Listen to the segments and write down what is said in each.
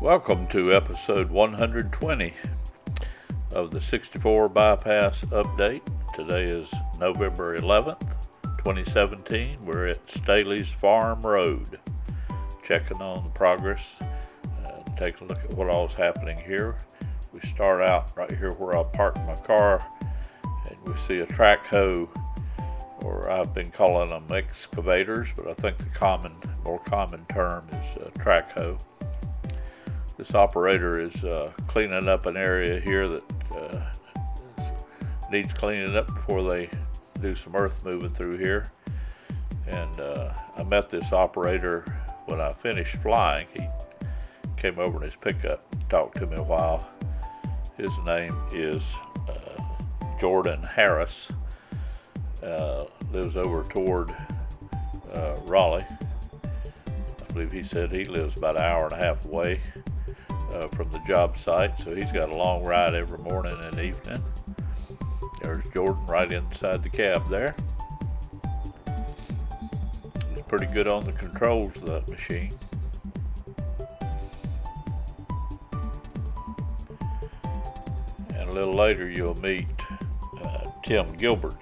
Welcome to episode 120 of the 64 Bypass Update. Today is November 11th, 2017. We're at Staley's Farm Road, checking on the progress, taking a look at what all is happening here. We start out right here where I parked my car, and we see a track hoe, or I've been calling them excavators, but I think the more common term is track hoe. This operator is cleaning up an area here that needs cleaning up before they do some earth moving through here. And I met this operator when I finished flying. He came over in his pickup and talked to me a while. His name is Jordan Harris. Lives over toward Raleigh. I believe he said he lives about an hour and a half away from the job site, so he's got a long ride every morning and evening. There's Jordan right inside the cab there. He's pretty good on the controls of that machine. And a little later you'll meet Tim Gilbert,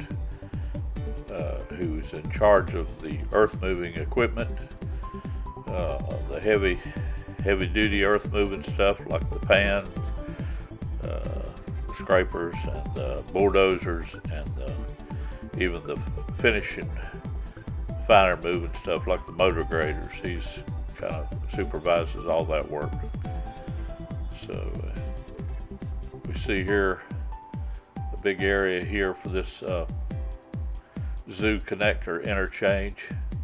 who's in charge of the earth moving equipment, the heavy duty earth moving stuff like the pans, the scrapers, and the bulldozers, and even the finishing finer moving stuff like the motor graders. He's kind of supervises all that work. So we see here a big area here for this zoo connector interchange.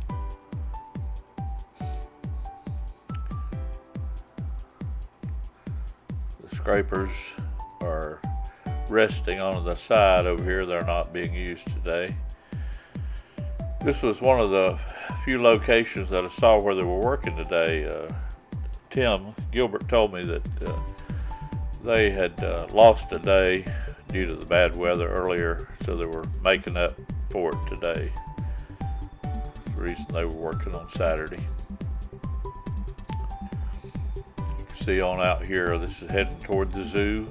Scrapers are resting on the side over here. They're not being used today. This was one of the few locations that I saw where they were working today. Tim Gilbert told me that they had lost a day due to the bad weather earlier, so they were making up for it today. That's the reason they were working on Saturday. See on out here, this is heading toward the zoo.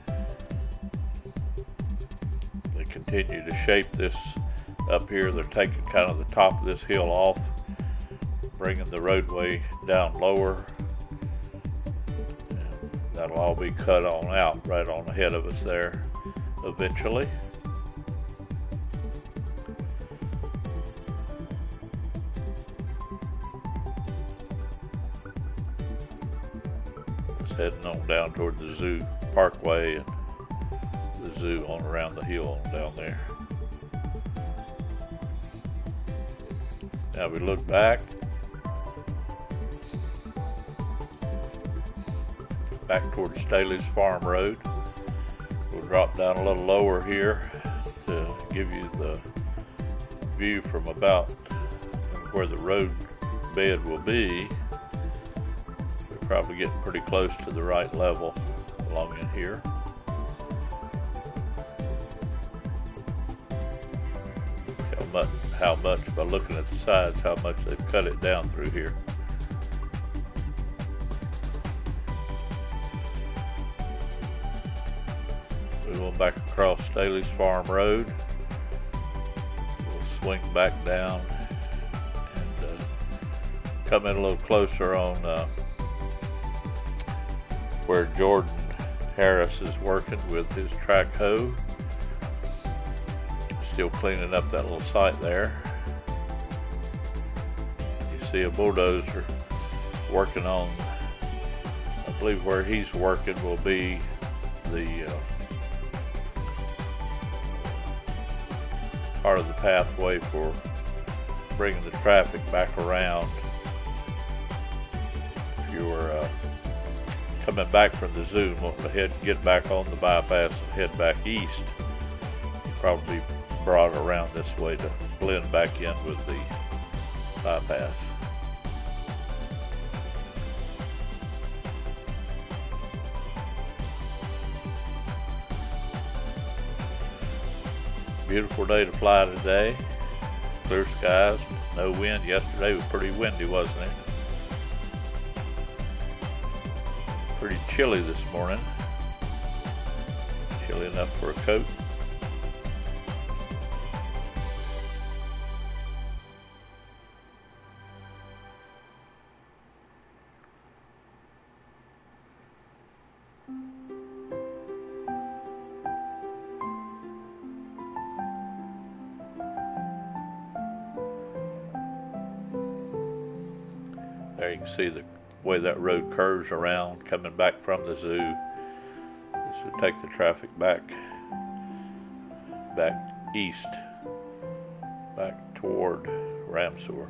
They continue to shape this up here. They're taking kind of the top of this hill off, bringing the roadway down lower. And that'll all be cut on out right on ahead of us there eventually. Heading on down toward the zoo parkway and the zoo on around the hill on down there. Now we look back toward Staley's Farm Road. We'll drop down a little lower here to give you the view from about where the road bed will be. Probably getting pretty close to the right level along in here. How much by looking at the sides, how much they've cut it down through here. We're going back across Staley's Farm Road. We'll swing back down and come in a little closer on where Jordan Harris is working with his track hoe. Still cleaning up that little site there. You see a bulldozer working on, I believe where he's working will be the part of the pathway for bringing the traffic back around. If you were coming back from the zoo and wanting to get back on the bypass and head back east, you probably brought around this way to blend back in with the bypass. Beautiful day to fly today. Clear skies, no wind. Yesterday was pretty windy, wasn't it? Pretty chilly this morning. Chilly enough for a coat. There you can see the way that road curves around coming back from the zoo. This would take the traffic back east, back toward Ramseur.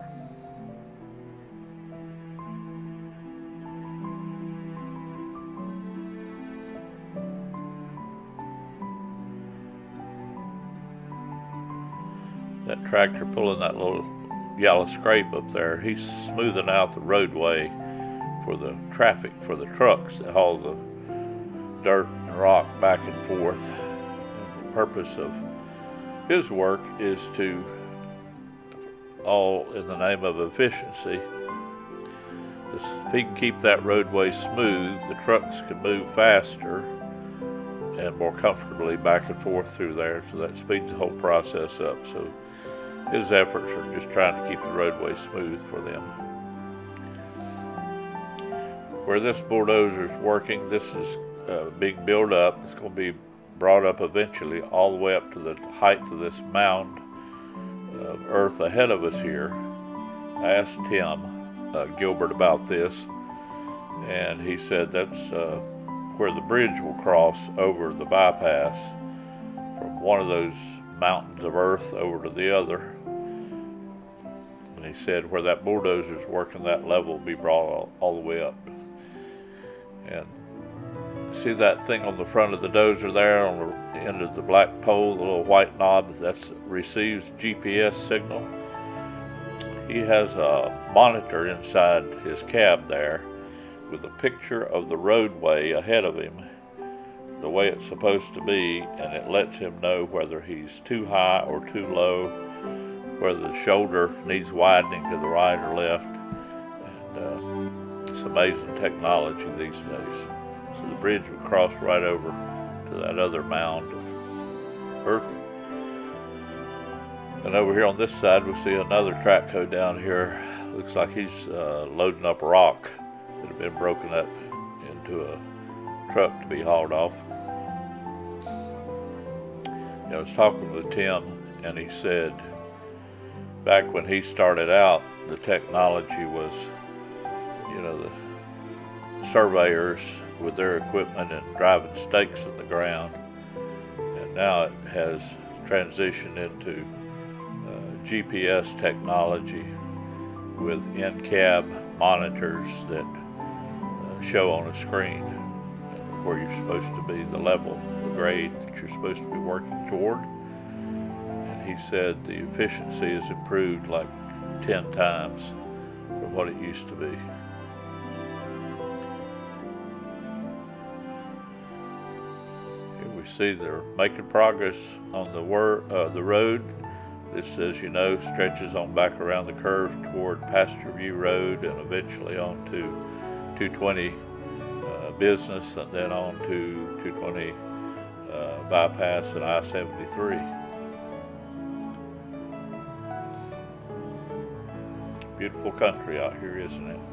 That tractor pulling that little yellow scrape up there, he's smoothing out the roadway for the traffic, for the trucks that haul the dirt and rock back and forth. And the purpose of his work is to, all in the name of efficiency, if he can keep that roadway smooth, the trucks can move faster and more comfortably back and forth through there, so that speeds the whole process up. So his efforts are just trying to keep the roadway smooth for them. Where this bulldozer is working, this is being built up. It's going to be brought up eventually all the way up to the height of this mound of earth ahead of us here. I asked Tim Gilbert about this, and he said that's where the bridge will cross over the bypass from one of those mountains of earth over to the other. And he said where that bulldozer is working, that level will be brought all the way up. And see that thing on the front of the dozer there on the end of the black pole, the little white knob, that receives GPS signal. He has a monitor inside his cab there with a picture of the roadway ahead of him, the way it's supposed to be, and it lets him know whether he's too high or too low, whether the shoulder needs widening to the right or left. And it's amazing technology these days. So the bridge would cross right over to that other mound of earth. And over here on this side, we see another track hoe down here. Looks like he's loading up rock that had been broken up into a truck to be hauled off. I was talking with Tim, and he said back when he started out, the technology was, the surveyors with their equipment and driving stakes in the ground, and now it has transitioned into GPS technology with in-cab monitors that show on a screen where you're supposed to be, the level, the grade that you're supposed to be working toward. And he said the efficiency has improved like 10 times from what it used to be. We see they're making progress on the road. This, as you know, stretches on back around the curve toward Pasture View Road and eventually on to 220 Business, and then on to 220 Bypass and I-73. Beautiful country out here, isn't it?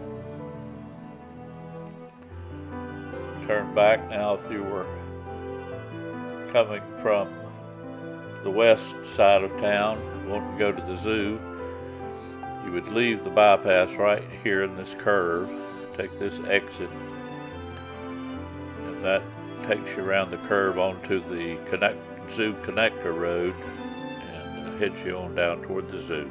Turn back now if you were coming from the west side of town, wanting to go to the zoo. You would leave the bypass right here in this curve, take this exit, and that takes you around the curve onto the Zoo Connector Road and heads you on down toward the zoo.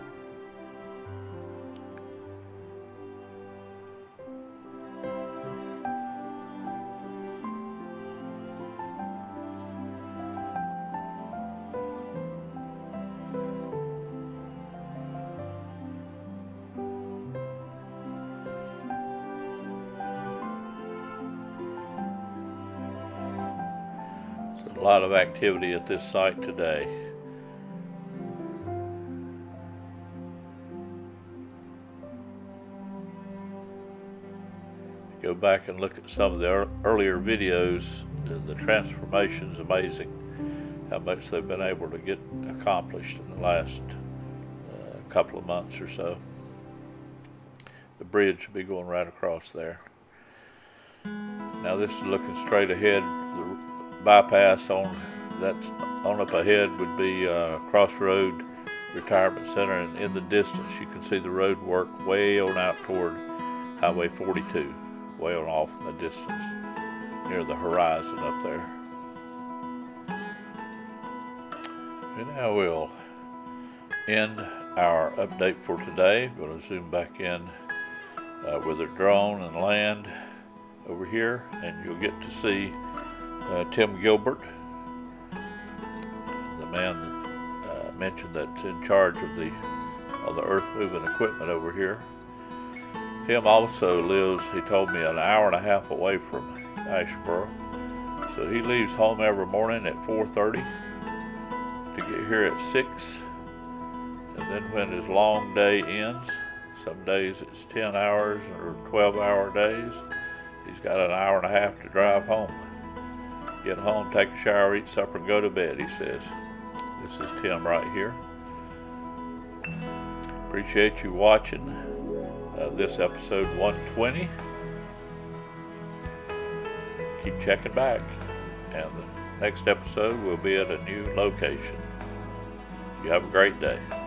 A lot of activity at this site today. Go back and look at some of the earlier videos. The transformation's amazing, how much they've been able to get accomplished in the last couple of months or so. The bridge will be going right across there. Now this is looking straight ahead. The bypass that's on up ahead would be Crossroad Retirement Center, and in the distance you can see the road work way on out toward Highway 42, way on off in the distance near the horizon up there. And now we'll end our update for today. I'm going to zoom back in with a drone and land over here, and you'll get to see Tim Gilbert, the man that mentioned that's in charge of the earth moving equipment over here. Tim also lives, he told me, an hour and a half away from Asheboro, so he leaves home every morning at 4:30 to get here at 6, and then when his long day ends, some days it's 10 hours or 12-hour days, he's got an hour and a half to drive home. Get home, take a shower, eat supper, and go to bed, he says. This is Tim right here. Appreciate you watching this episode 120. Keep checking back, and the next episode will be at a new location. You have a great day.